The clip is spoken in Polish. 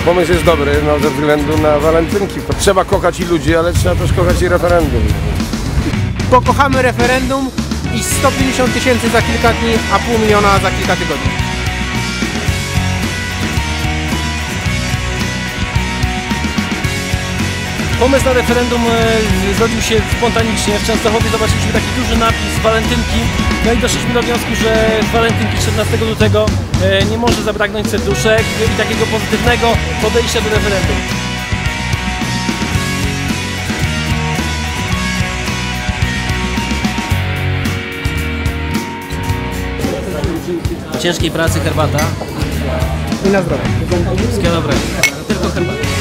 Pomysł jest dobry, no ze względu na walentynki. Trzeba kochać i ludzi, ale trzeba też kochać i referendum. Pokochamy referendum i 150 000 za kilka dni, a $500 000 za kilka tygodni. Pomysł na referendum zrodził się spontanicznie. W Częstochowie zobaczyliśmy taki duży napis walentynki, no i doszliśmy do wniosku, że z walentynki 14 lutego nie może zabraknąć serduszek i takiego pozytywnego podejścia do referendum. Ciężkiej pracy herbata. I na zdrowie. Wszystkiego dobrego. Tylko herbata.